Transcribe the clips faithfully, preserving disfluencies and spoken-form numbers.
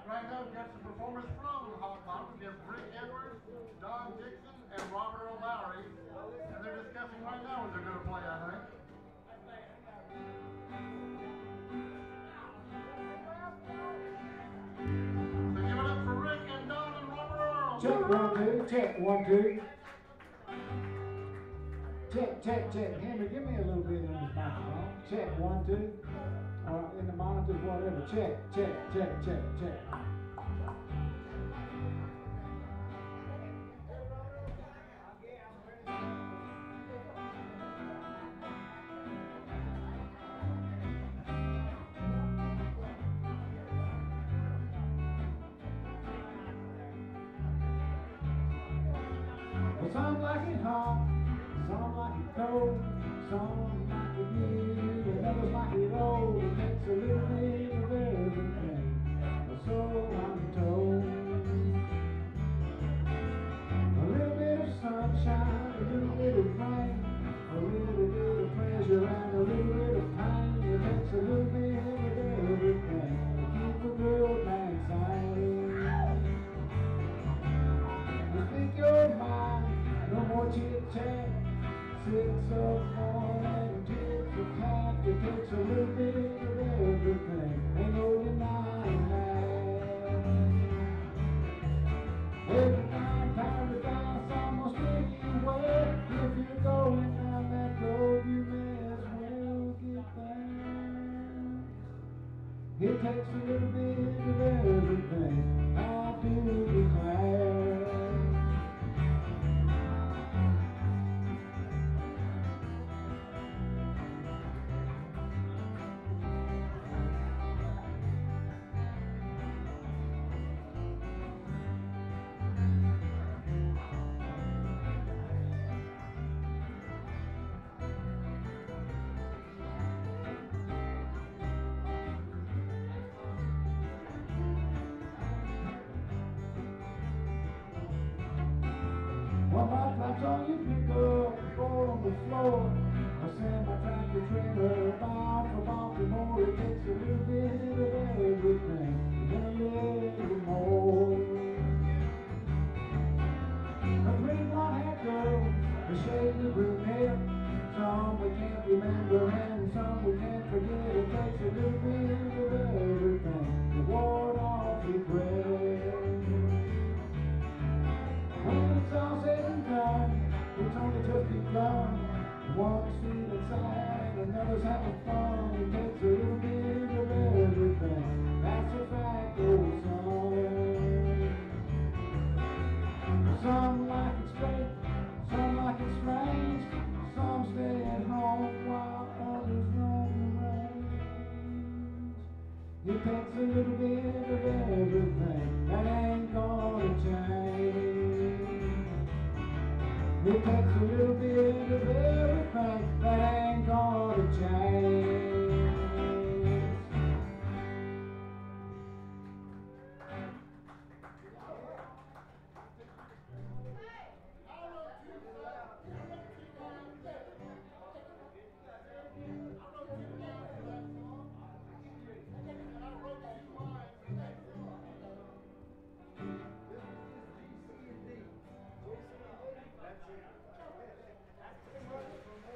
right now we've got some performers from Hot Bottom. We have Rick Edwards, Don Dixon, and Robert Earl Lowery. And they're discussing right now what they're going to play, I think. So give it up for Rick and Don and Robert Earl. Check one, two, check one, two. Check, check, check. Henry, give me a little bit on this microphone. Check one, two. Or in the monitors, whatever. Check, check, check, check, check. Well, some like it hot, some like it cold, some like it new, and others like it old. It takes a little bit of everything, so I'm told. A little bit of sunshine, a little bit of rain, a little bit of pleasure and a little bit of pain. It takes a little bit of everything to keep a girl man sane. Speak your mind, no more chit chat. Six of one and tits of cat. It takes a little bit of everything, ain't no denying that. Every night paradise almost anywhere. If you're going down that road, you may as well get there. It takes a little bit of everything, I do declare. One light lights all you pick up, fall on the floor. I send my tractor trailer bound for Baltimore. It takes a little bit of everything, and a little more. A pretty blonde-haired girl, a shady brunette. Some we can't remember and some we can't forget. It takes a little bit of everything to ward off regret. When it's all said and done, it's only just begun. One's feeling sad, another's having fun. It takes a little bit of everything, that's a fact, oh son. Some like it straight, some like it strange. Some stay at home while others roam the range. It takes a little bit of everything, that ain't gonna change. It takes a little bit of everything, that ain't gonna change. That's it.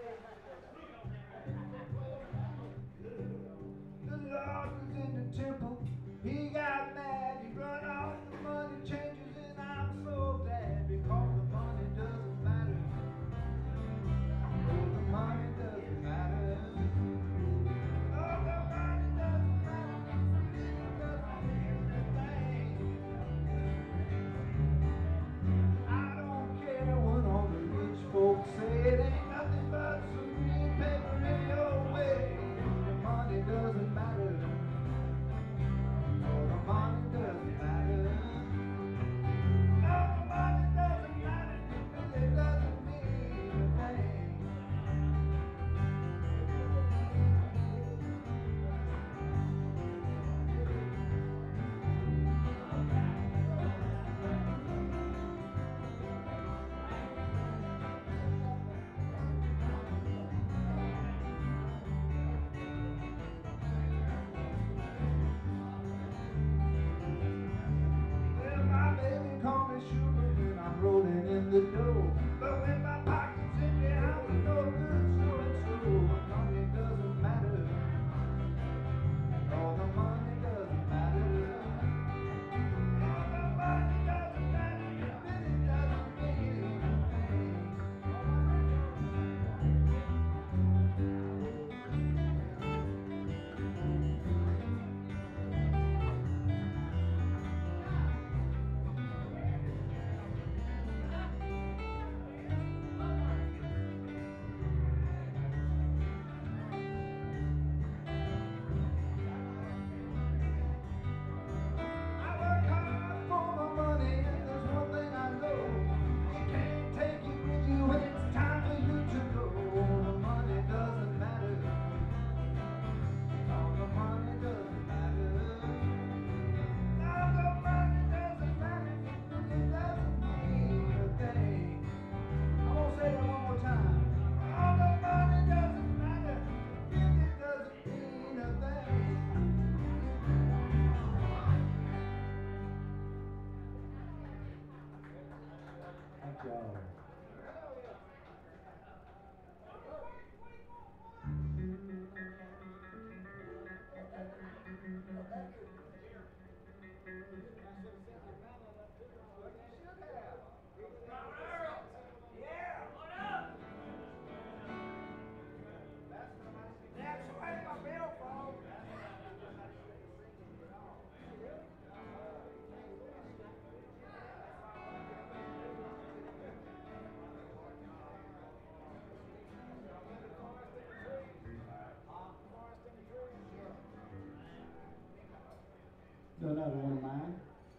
Do another one of mine.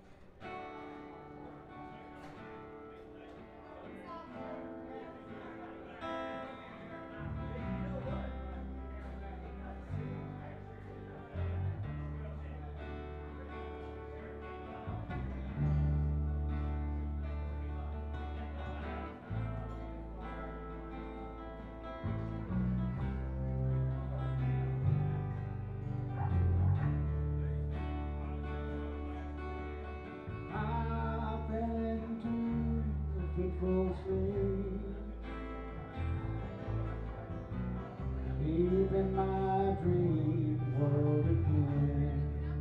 I fell into a fitful sleep, deep in my dream world again,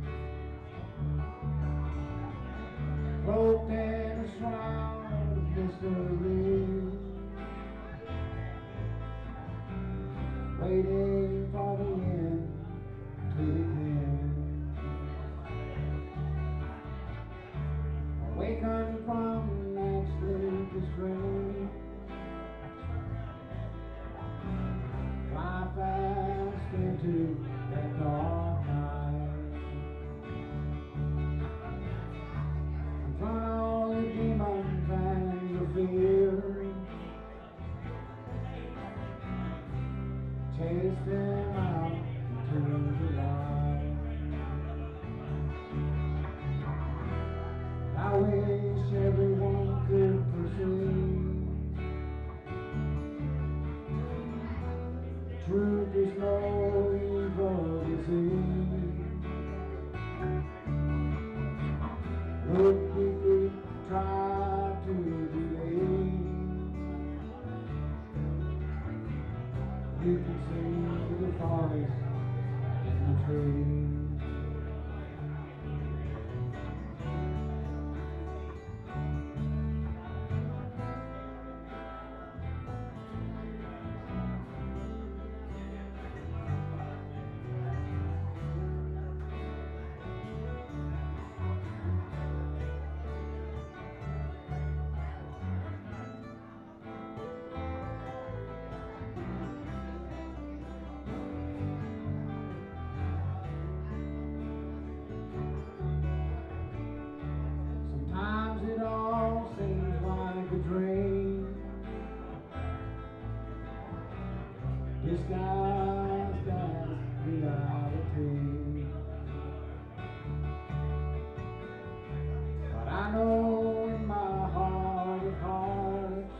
cloaked in a shroud of mystery, waiting for the end to begin. Awakened from that sleepless dream, fly fast into that dark night, confront all the demons and the fear, chase them out into the light. I wish everyone could perceive truth is no evil disease. Look deeply, try to believe. You can see the forest in the trees. Sometimes it all seems like a dream, disguised as reality. But I know in my heart of hearts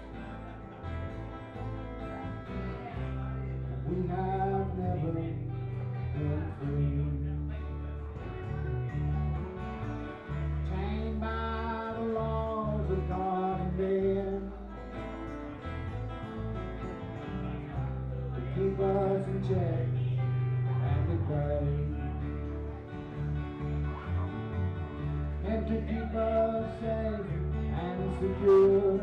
we have never been free. Chained by the laws of God and men, to keep us in check and at bay, and to keep us safe and secure,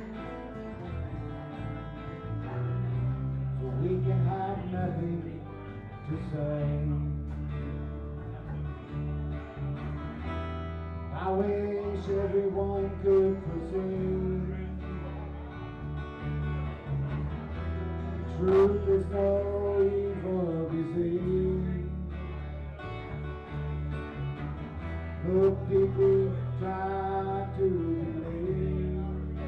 so we can have nothing to say. I wish everyone could perceive truth is no evil disease. Look deeply, try to believe.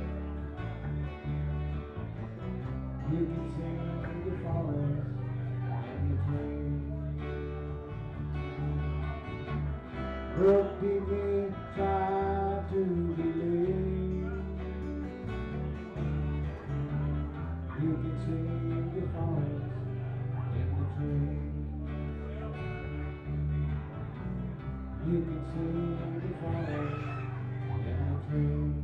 You can see the forest and the trees. Look deeply, try to believe. You can see the forest in the trees. You can see the forest in the trees.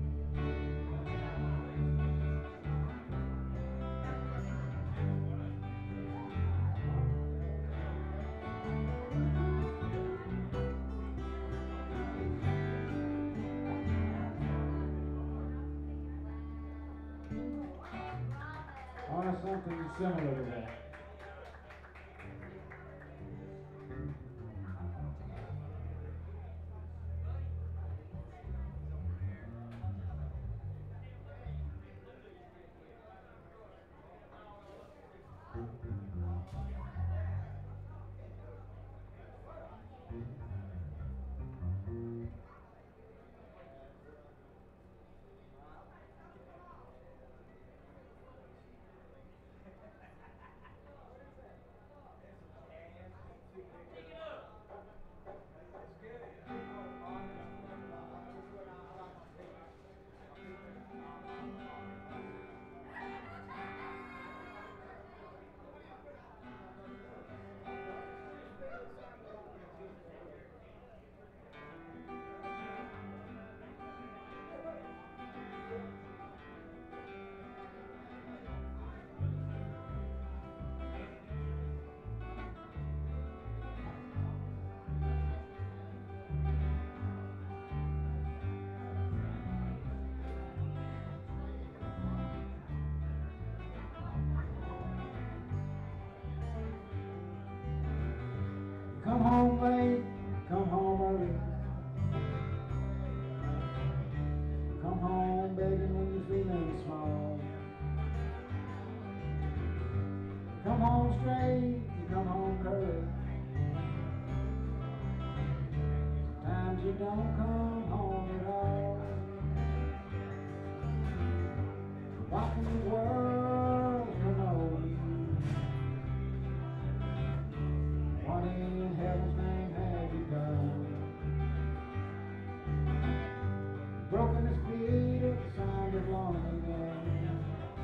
Or something similar to that. don't come home at all. Watching the world come over you. What in heaven's name have you done? Broken the speed of the sound of loneliness.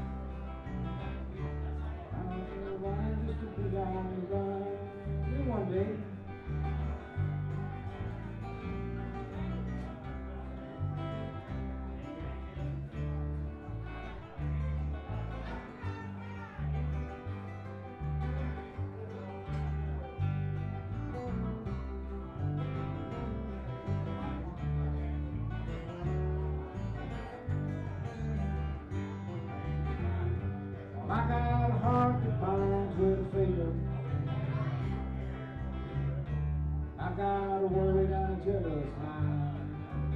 I'm running just to be on the run. You one day. I got a heart that binds with freedom. I got a worried and a jealous mind.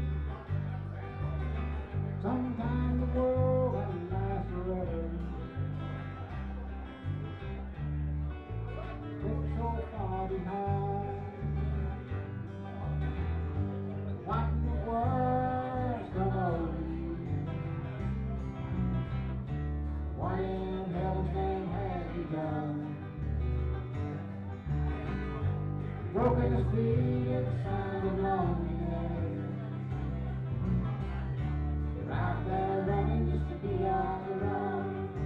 Sometimes the world ain't last forever. It's so far behind. Watching the world come over you. What in heaven's name have you done? Broken the speed of the sound of loneliness. You're out there running just to be on the run.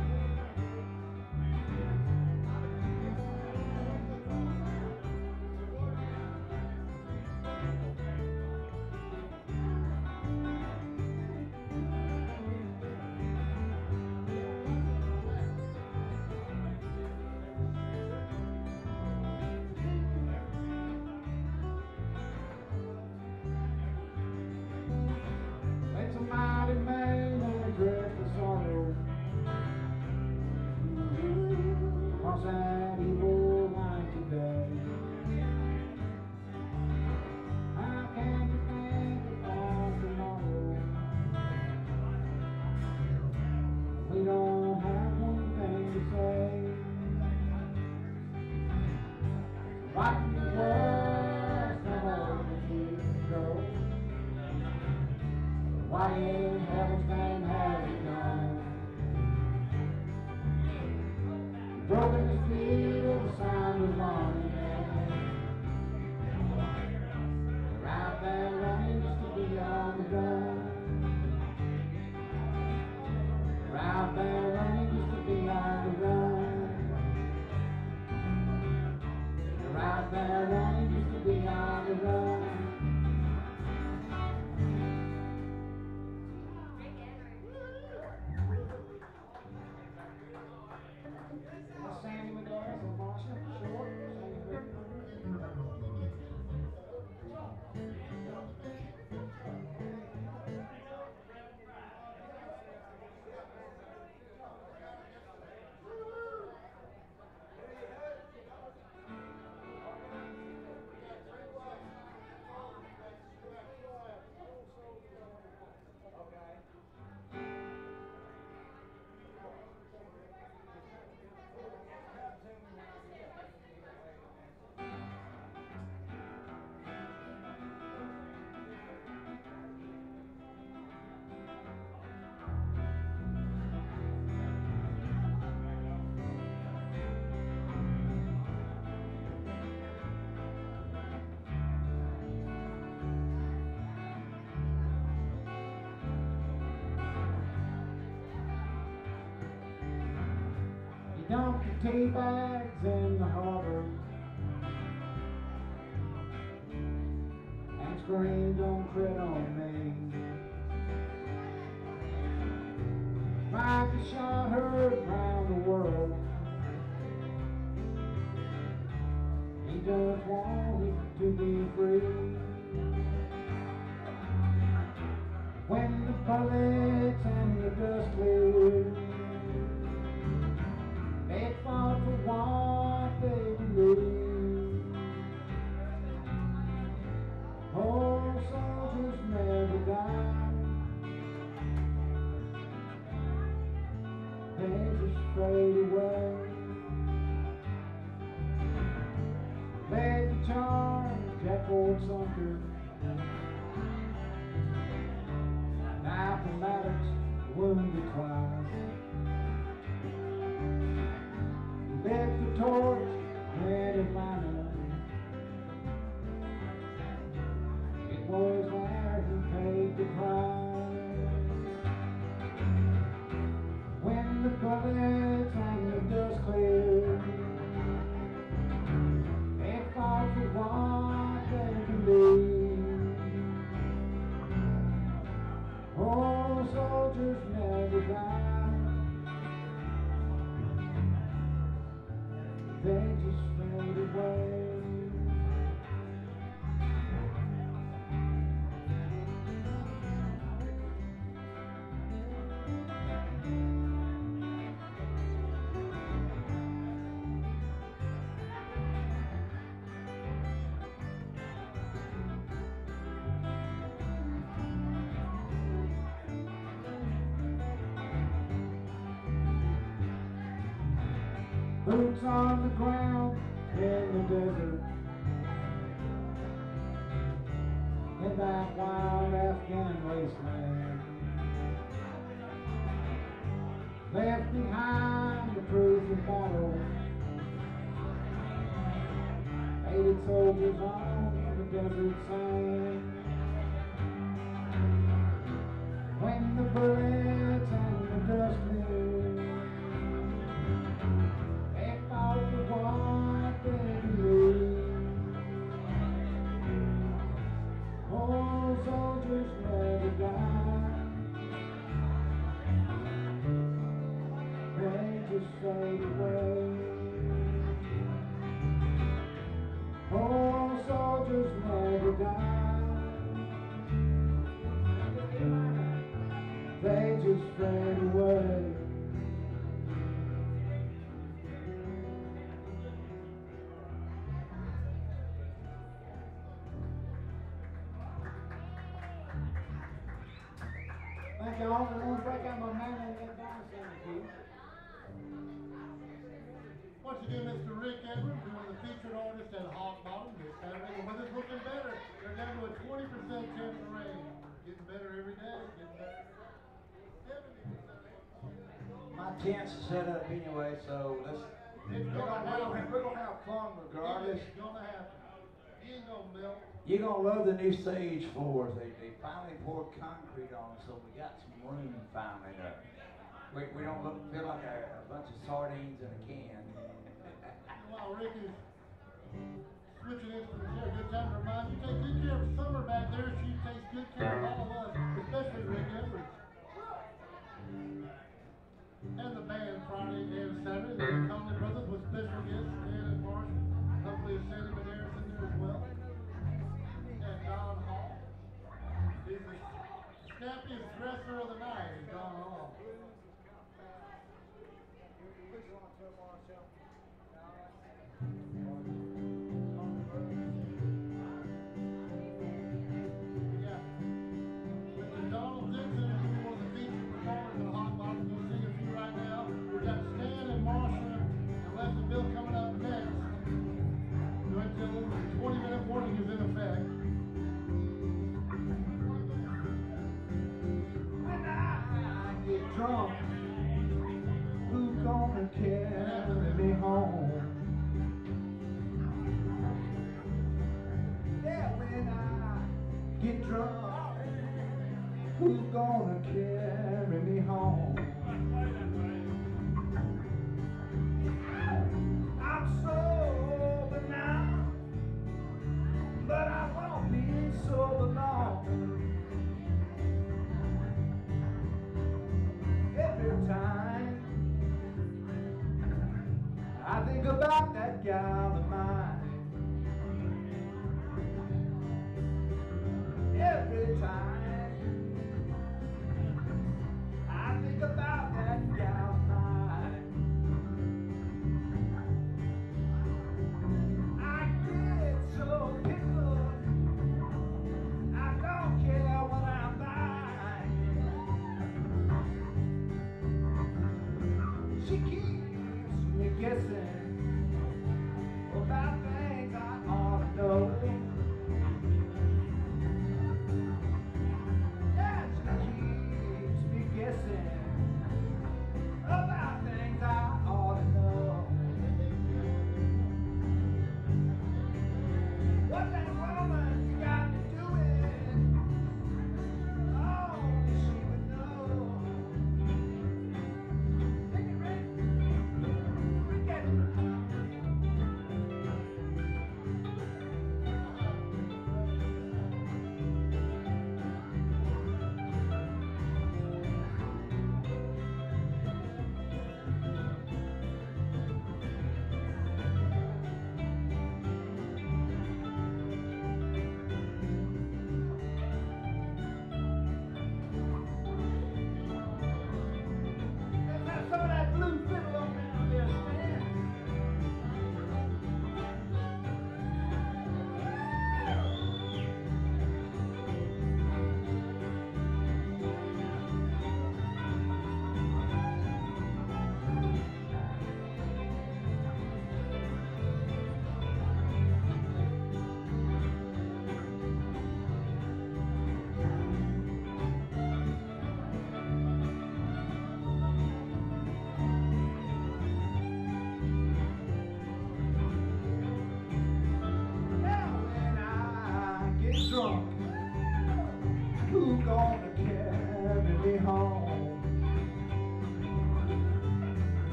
It's a mighty man and a dreadful sorrow. Across that evil line today. How can you think about tomorrow? We don't have one thing to say. Watching the world come over you, girl. What in heaven's name have you done? Broken the speed of the sound of loneliness. You're out there running just to be on the run. You're out there running just to be on the run. You're out there running just to be on the run. Sandy McGuire from Marshall, short, Sandy River. Dumped the tea bags in the harbor and screamed, "Don't tread on me." Tried to shot her around the world. He just wanted to be free. When the bullets and the dust cleared, they fought for what they believed. Old soldiers never die. They just fade away. Led the charge at Fort Sumter. mattocks, wounded twice. Lit the torch, red and minor. It was there he paid the price. When the bullets and the dust cleared, they fought for what they believed. Oh, soldiers never die. They just fade away. Boots on the ground in the desert, in that wild Afghan wasteland. Left behind the proof of battle, hated soldiers on the desert sand. When the bullets and the dust cleared, out for what they believe. Oh, soldiers never die. They just fade away. Oh, soldiers never die. They just fade away. Thank you all. I'm going to break out my man and get down some key. Once again, Mister Rick Edwards, who is the featured artist at Hog Bottom this Saturday. The weather's looking better. They're down to a twenty percent chance of rain. Getting better every day. Getting better. seventy percent. My tent's set up anyway, so let's. It's We're gonna gonna, happen. we're gonna have fun regardless. It's gonna happen. You ain't gonna melt. You're gonna love the new sage floors. They, they finally poured concrete on, so we got some room finally. To, we, we don't look, feel like a, a bunch of sardines in a can. While Rick is switching in from the chair, good time to remind you, take good care of Summer back there. She takes good care of all of us, especially Rick Edwards. And the band Friday and Saturday, the Conley Brothers with special guests, Dan and Marshall. Hopefully Sandy Medeiros in there as well. And Don Hall. He's the snappiest dresser of the night, is Don Hall. Yeah. Mister Donald Dixon is one of the featured performers at Hot Box. We'll sing a few right now. We've got Stan and Marsha and Les and Bill coming up next. Until the twenty minute warning is in effect. When I get drunk, who's gonna carry me home? Yeah, when I get drunk, who's gonna carry me home? I'm sober now, but I won't be sober long. Every time I think about that gal of mine, every time I think about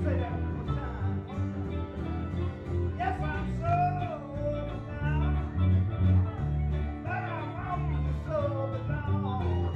Say that one more time. Yes, I'm sober now, but I'm only sober now.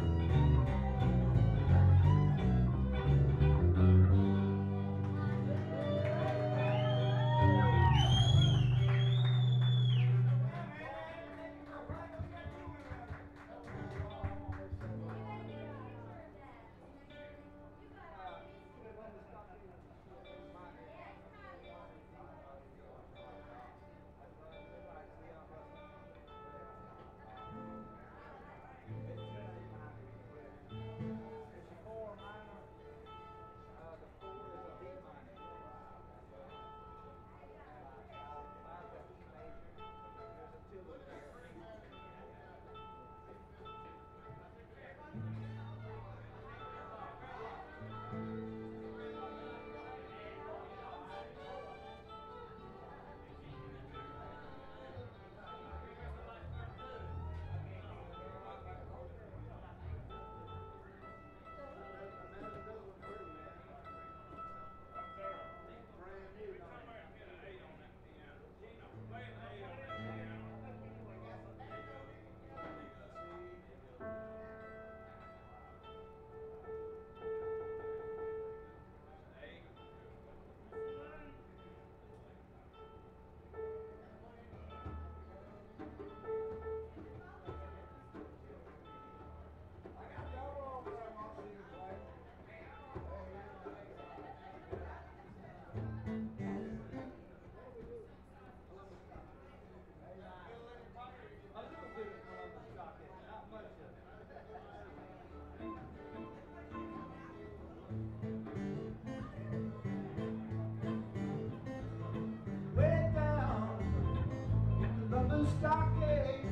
Way down in the London stockade,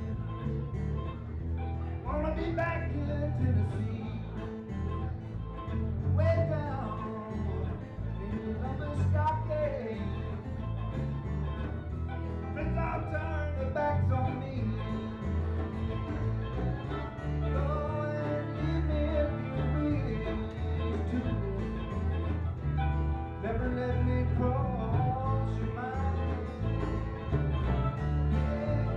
wanna be back in Tennessee. Way down in the London stockade, friends all turn their backs on me. Go and leave me if you wish to. Never let me cross your mind. Yeah.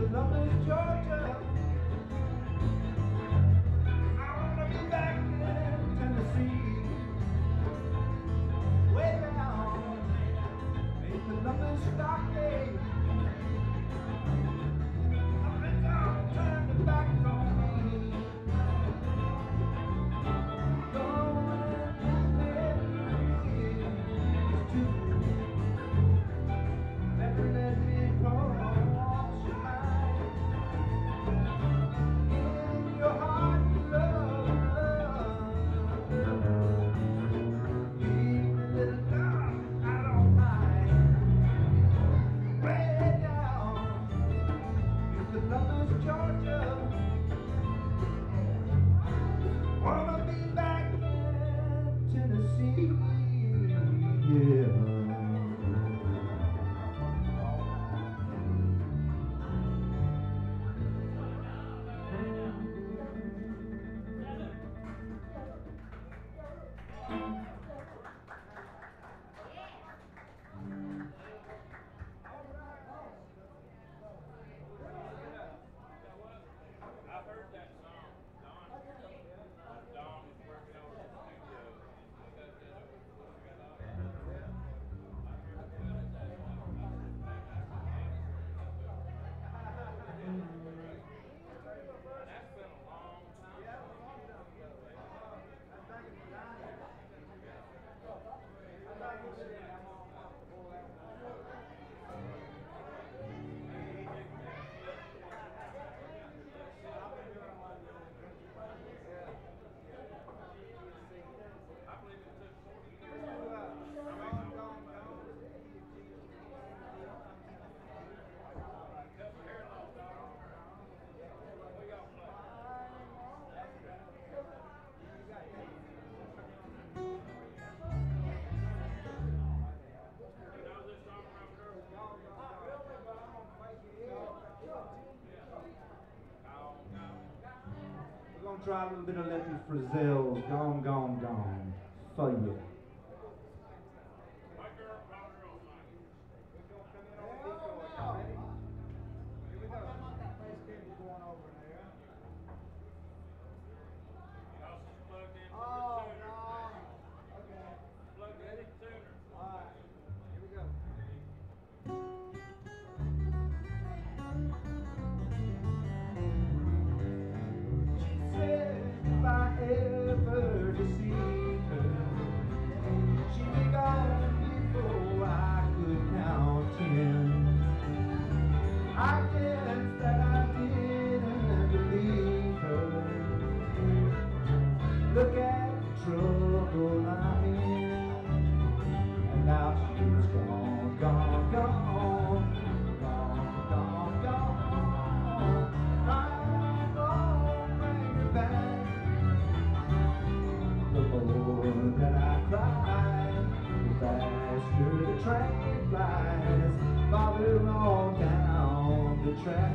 Columbus, Georgia. I wanna be back in Tennessee, way down in Columbus stockade. Up and down, turn the back on me. Going back there is too. Never let me cross your mind. In your heart, love. Leave me a little down, I don't mind. Way down in Columbus, Georgia. Wanna be back in Tennessee, yeah. I've heard that song. Don, Don is working on the studio. That's been a long time. I believe it took forty years. Cut your hair off, dog. What y'all play? You know this song, Robert? We're gonna try a little bit of Lefty Frizzell's Gone, Gone, Gone for you. My girl, Robert Earl Lowery. Y'all just plugged in for the tuner. Plugged in for the tuner. She said if I ever deceive her, she'd be gone before I could count ten. I guess that I didn't believe her. Look at the trouble I'm in, and now she's gone, gone, gone, gone, gone, gone. I'm gonna bring her back. The more that I cry, the faster the train flies, farther on down the track.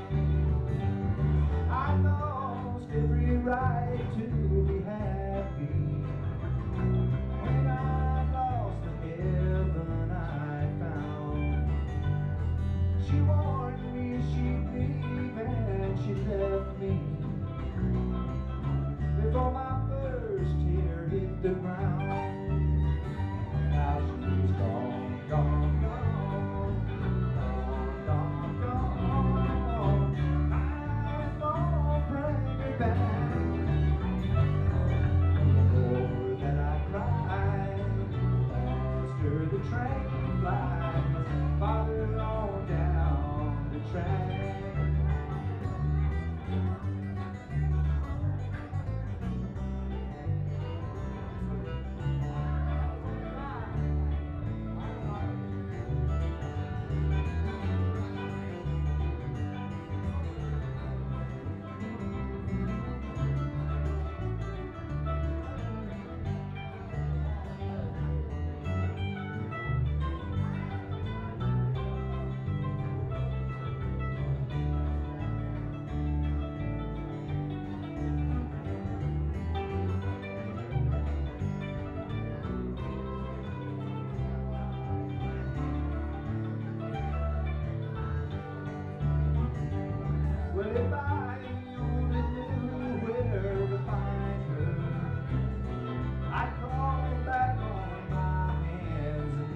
I lost every right to be happy when I lost the heaven I found. She warned me she'd leave and she left me before my first tear hit the ground. Now she's gone, gone, gone, gone, gone, gone. I'm gonna bring her back. whereby you only knew where to find her. I crawled back on my hands and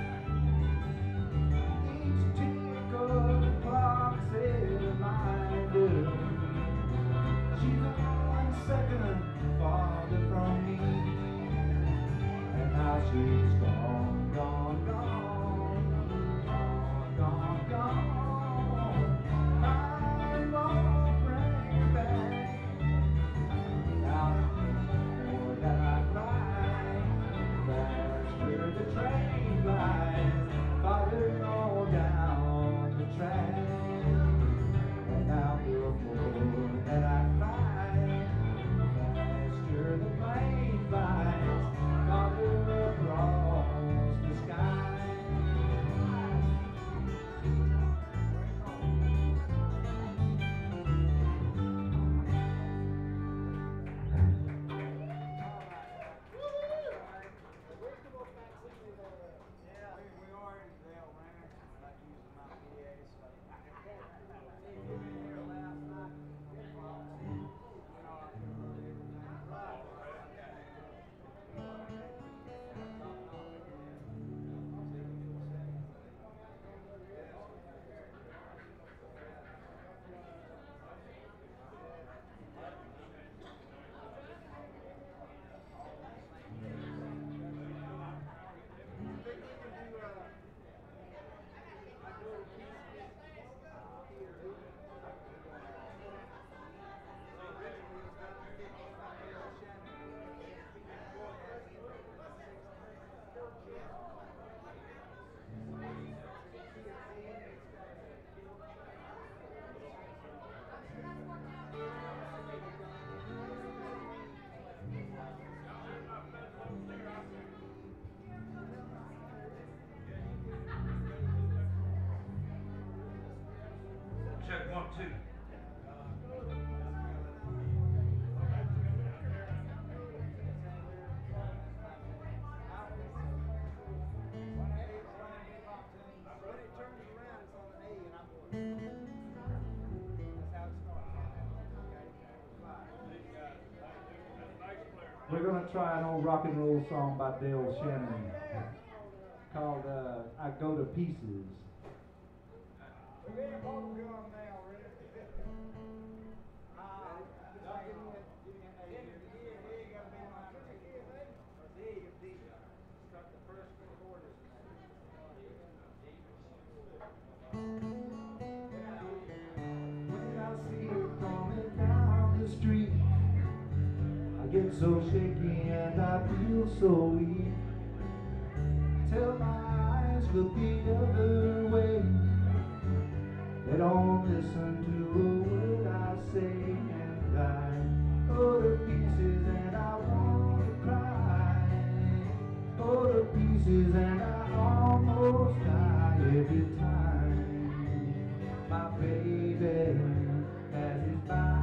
knees. Each tick of the clock said a reminder. She's one second farther from me, and now she's gone, gone, gone, gone, gone, gone. My phone rang back. Now the more that I cry, the faster the train flies, farther on down the track. And now the more that I cry, the faster the plane flies, farther across the sky. Check one, two. We're going to try an old rock and roll song by Dale Shannon called uh, I Go to Pieces. When I see her coming down the street, I get so shaky and I feel so weak. Tell my eyes look the other way. They don't listen to a word I say, and I go to pieces and I want to cry. Go to pieces and I almost die every time my baby passes by.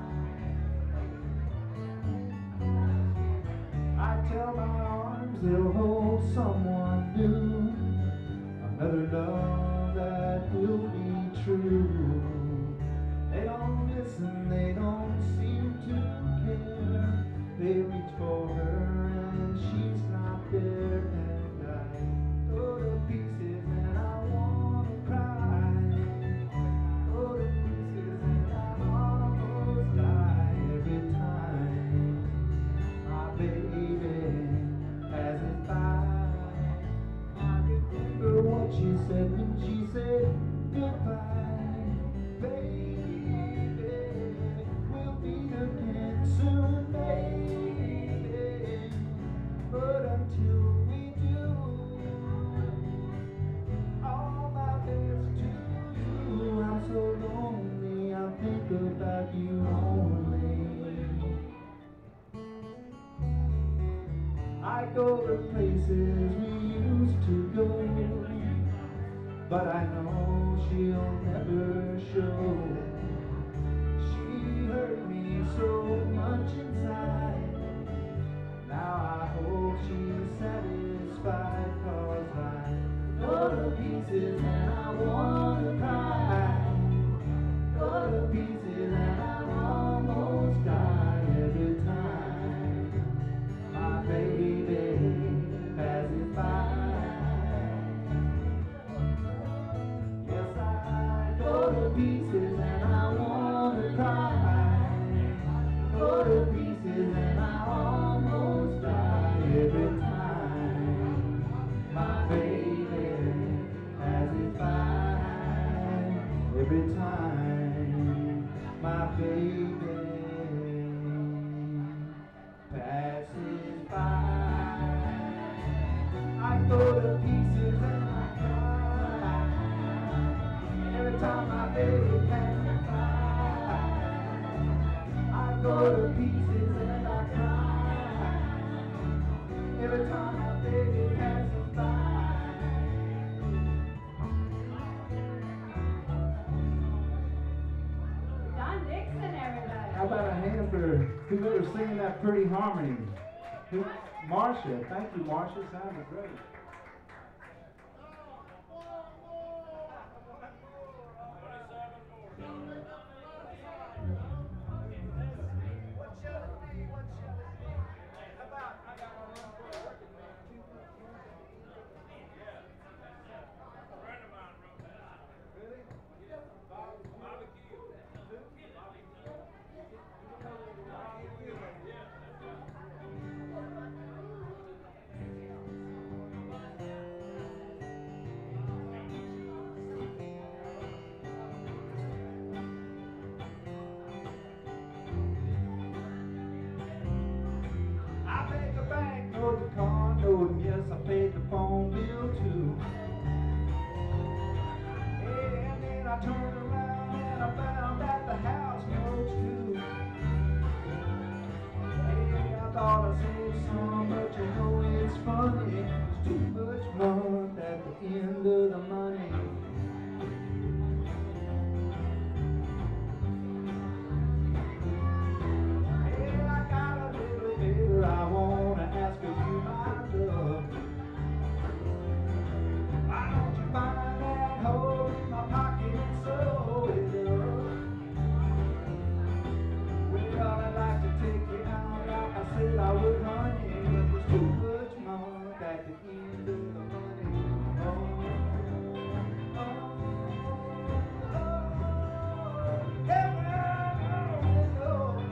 I tell my arms they'll hold someone new, another love that will be true. They don't listen, they don't seem to care. They reach for her and she's not there, and I go to pieces and I want to cry. Go to pieces and I almost die every time my baby passes by. I remember what she said when she said goodbye. Baby, we'll meet again soon, baby. But until we do, all my best to you. I'm so lonely, I think about you only. I go to places we used to go, but I know she'll never show. She hurt me so much inside. Now I hope she's satisfied, 'cause I go to pieces and I wanna cry. Go to pieces pieces and I wanna cry. Go to pieces and I almost die every time my baby passes by. Every time my baby passes by, I go to pieces and I cry. Every time my baby passes by, I go to pieces and I cry. Every time my baby passes by. Don Dixon, everybody. How about a hand for whoever's singing that pretty harmony? Who, Marcia. Thank you, Marcia. Sounded great. I paid the bank note, the car note, and yes, I paid the phone bill too. Hey, and then I turned around and I found that the house notes too. Hey, I thought I saved some, but you know it's funny. It's too much month at the end of the money. I wanna ask of you, my love. Why don't you find that hole in my pocket and sew it up? Well, I'd like to take you out like I said I would, honey, but there's too much month at the end of the money. Oh, oh, oh, oh, heaven knows.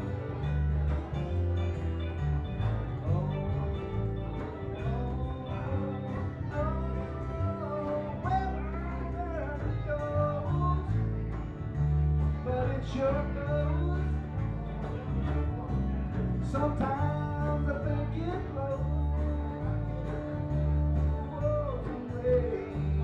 Sure goes. Sometimes I think it flows away.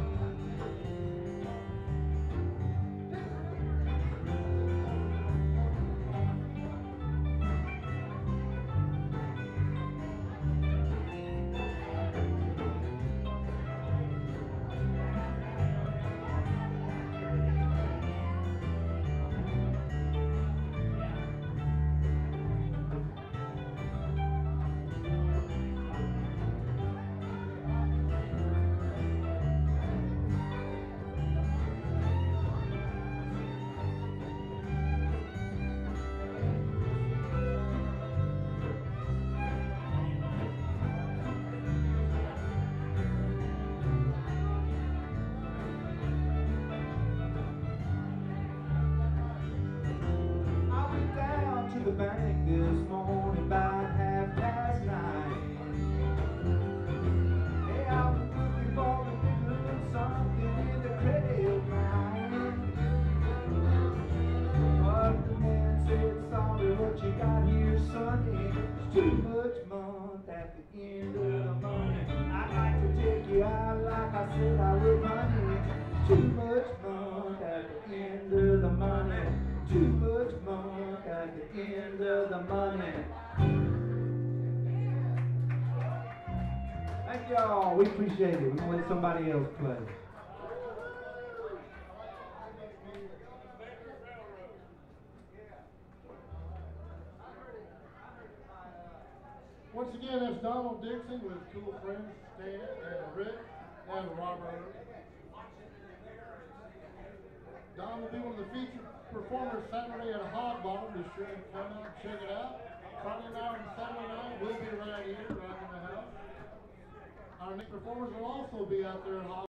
To the bank this morning about half past nine. Hey, I was looking for a little something in the credit line. But the man said, sorry, what you got here, sonny? It's too much month at the end of the money. I'd like to take you out like I said I would, honey. Too much month at the end of the money. Too much month at the end of the money. Thank y'all. We appreciate it. We're going to let somebody else play. Once again, that's Donald Dixon with his cool friends Stan and Rick and Robert. Don will be one of the featured performers Saturday at Hog Bottom. Be sure to come out and check it out. Friday night and Saturday night we'll be right here, right in the house. Our next performers will also be out there at Hog